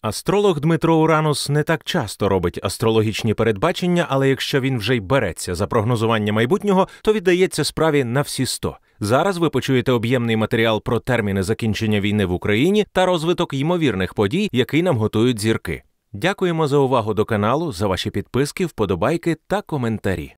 Астролог Дмитро Уранус не так часто робить астрологічні передбачення, але якщо він вже й береться за прогнозування майбутнього, то віддається справі на всі 100. Зараз ви почуєте об'ємний матеріал про терміни закінчення війни в Україні та розвиток ймовірних подій, який нам готують зірки. Дякуємо за увагу до каналу, за ваші підписки, вподобайки та коментарі.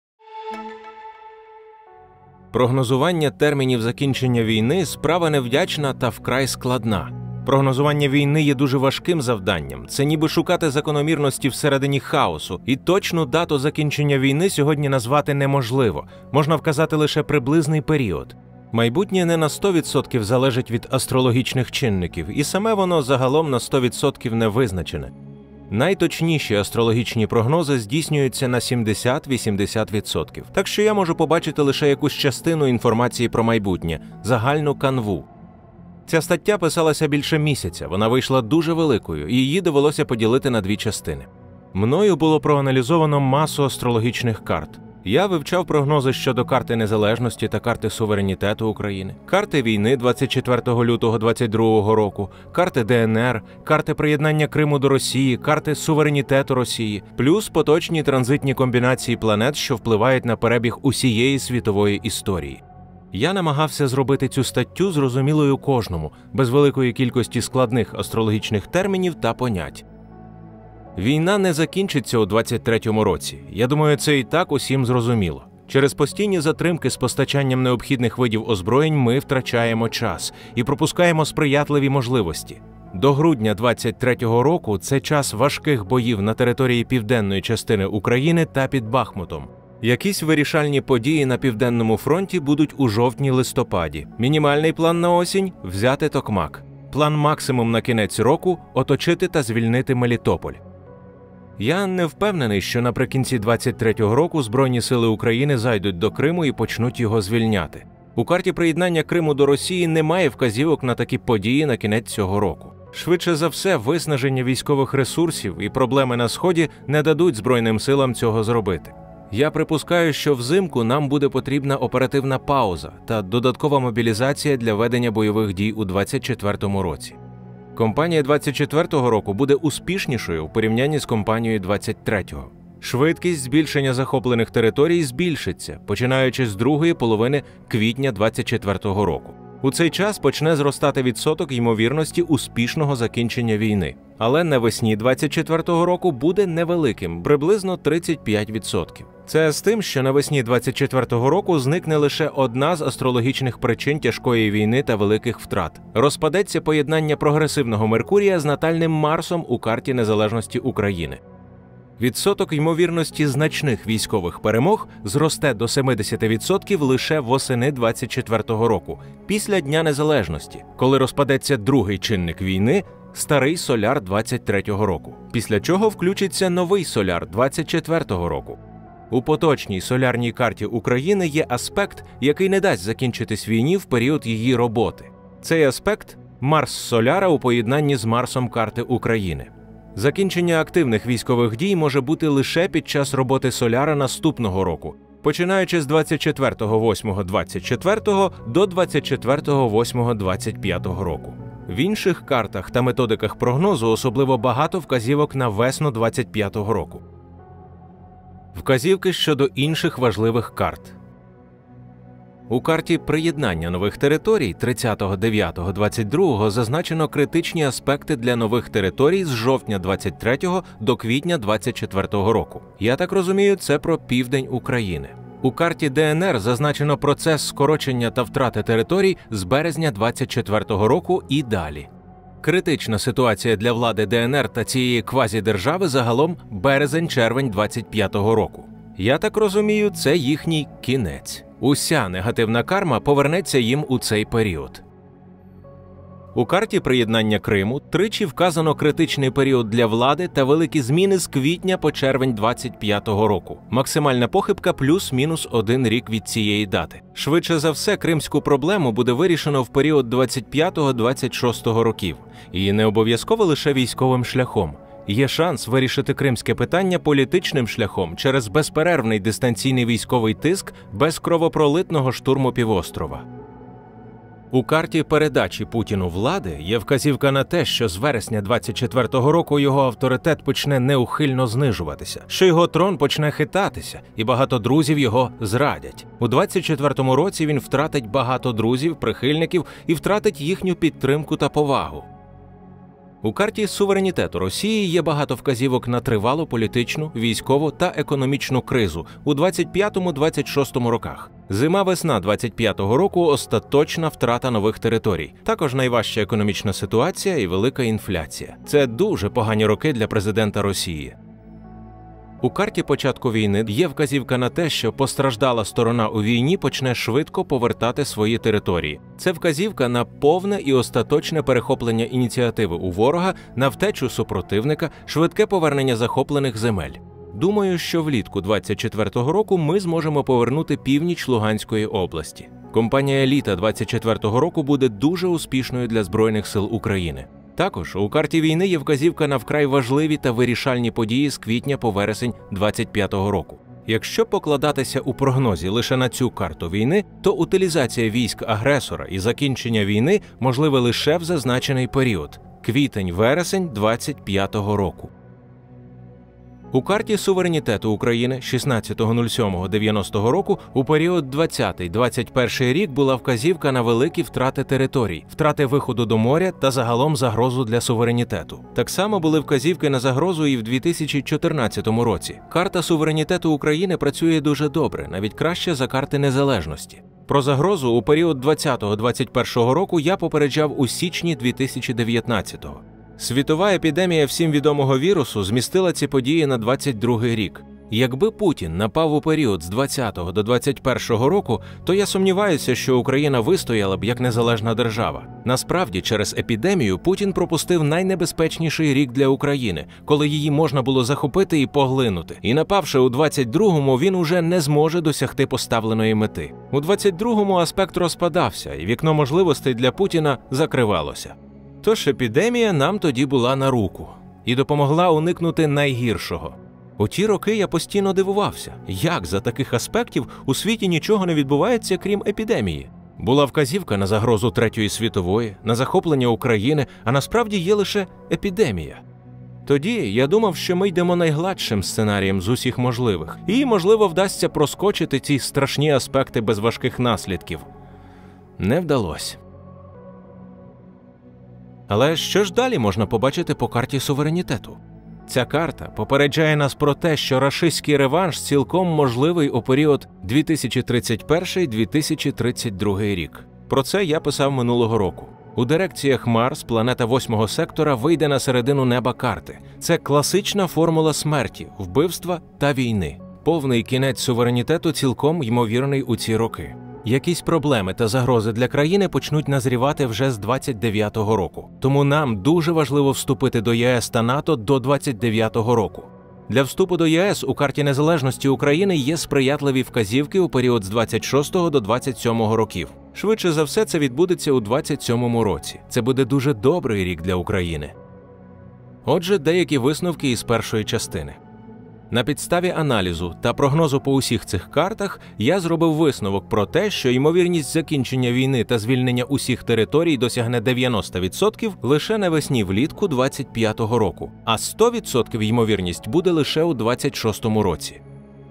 Прогнозування термінів закінчення війни – справа невдячна та вкрай складна. Прогнозування війни є дуже важким завданням. Це ніби шукати закономірності всередині хаосу. І точну дату закінчення війни сьогодні назвати неможливо. Можна вказати лише приблизний період. Майбутнє не на 100% залежить від астрологічних чинників, і саме воно загалом на 100% не визначене. Найточніші астрологічні прогнози здійснюються на 70-80%. Так що я можу побачити лише якусь частину інформації про майбутнє – загальну канву. Ця стаття писалася більше місяця, вона вийшла дуже великою, і її довелося поділити на дві частини. Мною було проаналізовано масу астрологічних карт. Я вивчав прогнози щодо карти незалежності та карти суверенітету України, карти війни 24 лютого 2022 року, карти ДНР, карти приєднання Криму до Росії, карти суверенітету Росії, плюс поточні транзитні комбінації планет, що впливають на перебіг усієї світової історії. Я намагався зробити цю статтю зрозумілою кожному, без великої кількості складних астрологічних термінів та понять. Війна не закінчиться у 23-му році. Я думаю, це і так усім зрозуміло. Через постійні затримки з постачанням необхідних видів озброєнь ми втрачаємо час і пропускаємо сприятливі можливості. До грудня 23-го року це час важких боїв на території південної частини України та під Бахмутом. Якісь вирішальні події на Південному фронті будуть у жовтні-листопаді. Мінімальний план на осінь – взяти Токмак. План максимум на кінець року – оточити та звільнити Мелітополь. Я не впевнений, що наприкінці 23-го року Збройні сили України зайдуть до Криму і почнуть його звільняти. У карті приєднання Криму до Росії немає вказівок на такі події на кінець цього року. Швидше за все, виснаження військових ресурсів і проблеми на Сході не дадуть Збройним силам цього зробити. Я припускаю, що взимку нам буде потрібна оперативна пауза та додаткова мобілізація для ведення бойових дій у 2024 році. Кампанія 2024 року буде успішнішою у порівнянні з кампанією 2023. Швидкість збільшення захоплених територій збільшиться, починаючи з другої половини квітня 2024 року. У цей час почне зростати відсоток ймовірності успішного закінчення війни. Але навесні 2024 року буде невеликим, приблизно 35%. Це з тим, що навесні 2024 року зникне лише одна з астрологічних причин тяжкої війни та великих втрат. Розпадеться поєднання прогресивного Меркурія з натальним Марсом у карті незалежності України. Відсоток ймовірності значних військових перемог зросте до 70% лише восени 2024 року, після Дня Незалежності, коли розпадеться другий чинник війни – старий Соляр 23-го року, після чого включиться новий Соляр 24-го року. У поточній солярній карті України є аспект, який не дасть закінчитись війні в період її роботи. Цей аспект – Марс Соляра у поєднанні з Марсом карти України. Закінчення активних військових дій може бути лише під час роботи Соляра наступного року, починаючи з 24.08.24 до 24.08.25 року. В інших картах та методиках прогнозу особливо багато вказівок на весну 25 року. Вказівки щодо інших важливих карт. У карті приєднання нових територій 30.09.22 зазначено критичні аспекти для нових територій з жовтня 23 до квітня 24 року. Я так розумію, це про південь України. У карті ДНР зазначено процес скорочення та втрати територій з березня 24 року і далі. Критична ситуація для влади ДНР та цієї квазідержави загалом березень-червень 25 року. Я так розумію, це їхній кінець. Уся негативна карма повернеться їм у цей період. У карті приєднання Криму тричі вказано критичний період для влади та великі зміни з квітня по червень 25 року. Максимальна похибка плюс-мінус 1 рік від цієї дати. Швидше за все, кримську проблему буде вирішено в період 25-26 років. І не обов'язково лише військовим шляхом. Є шанс вирішити кримське питання політичним шляхом через безперервний дистанційний військовий тиск без кровопролитного штурму півострова. У карті передачі Путіну влади є вказівка на те, що з вересня 24-го року його авторитет почне неухильно знижуватися, що його трон почне хитатися, і багато друзів його зрадять. У 24-му році він втратить багато друзів, прихильників і втратить їхню підтримку та повагу. У карті суверенітету Росії є багато вказівок на тривалу політичну, військову та економічну кризу у 25-26 роках. Зима-весна 25-го року – остаточна втрата нових територій. Також найважча економічна ситуація і велика інфляція. Це дуже погані роки для президента Росії. У карті початку війни є вказівка на те, що постраждала сторона у війні почне швидко повертати свої території. Це вказівка на повне і остаточне перехоплення ініціативи у ворога, на втечу супротивника, швидке повернення захоплених земель. Думаю, що влітку 24-го року ми зможемо повернути північ Луганської області. Компанія «Еліта» 24-го року буде дуже успішною для Збройних сил України. Також у карті війни є вказівка на вкрай важливі та вирішальні події з квітня по вересень 25-го року. Якщо покладатися у прогнозі лише на цю карту війни, то утилізація військ агресора і закінчення війни можливе лише в зазначений період – квітень-вересень 25-го року. У карті суверенітету України 16.07.90 року у період 20-21 рік була вказівка на великі втрати територій, втрати виходу до моря та загалом загрозу для суверенітету. Так само були вказівки на загрозу і в 2014 році. Карта суверенітету України працює дуже добре, навіть краще за карти незалежності. Про загрозу у період 20-21 року я попереджав у січні 2019-го. Світова епідемія всім відомого вірусу змістила ці події на 22-й рік. Якби Путін напав у період з 20-го до 21-го року, то я сумніваюся, що Україна вистояла б як незалежна держава. Насправді, через епідемію Путін пропустив найнебезпечніший рік для України, коли її можна було захопити і поглинути. І напавши у 22-му, він уже не зможе досягти поставленої мети. У 22-му аспект розпадався, і вікно можливостей для Путіна закривалося. Тож епідемія нам тоді була на руку і допомогла уникнути найгіршого. У ті роки я постійно дивувався, як за таких аспектів у світі нічого не відбувається, крім епідемії. Була вказівка на загрозу Третьої світової, на захоплення України, а насправді є лише епідемія. Тоді я думав, що ми йдемо найгладшим сценарієм з усіх можливих, і, можливо, вдасться проскочити ці страшні аспекти без важких наслідків. Не вдалося. Але що ж далі можна побачити по карті суверенітету? Ця карта попереджає нас про те, що рашистський реванш цілком можливий у період 2031-2032 рік. Про це я писав минулого року. У дирекціях Марс планета 8-го сектора вийде на середину неба карти. Це класична формула смерті, вбивства та війни. Повний кінець суверенітету цілком ймовірний у ці роки. Якісь проблеми та загрози для країни почнуть назрівати вже з 29-го року. Тому нам дуже важливо вступити до ЄС та НАТО до 29-го року. Для вступу до ЄС у карті незалежності України є сприятливі вказівки у період з 26-го до 27-го років. Швидше за все це відбудеться у 27-му році. Це буде дуже добрий рік для України. Отже, деякі висновки із першої частини. На підставі аналізу та прогнозу по усіх цих картах я зробив висновок про те, що ймовірність закінчення війни та звільнення усіх територій досягне 90% лише навесні-влітку 25-го року, а 100% ймовірність буде лише у 26-му році.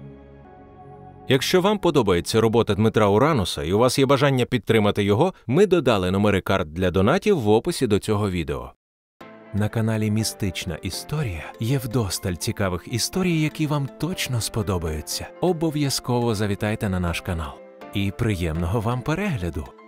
Якщо вам подобається робота Дмитра Урануса і у вас є бажання підтримати його, ми додали номери карт для донатів в описі до цього відео. На каналі Містична історія є вдосталь цікавих історій, які вам точно сподобаються. Обов'язково завітайте на наш канал. І приємного вам перегляду!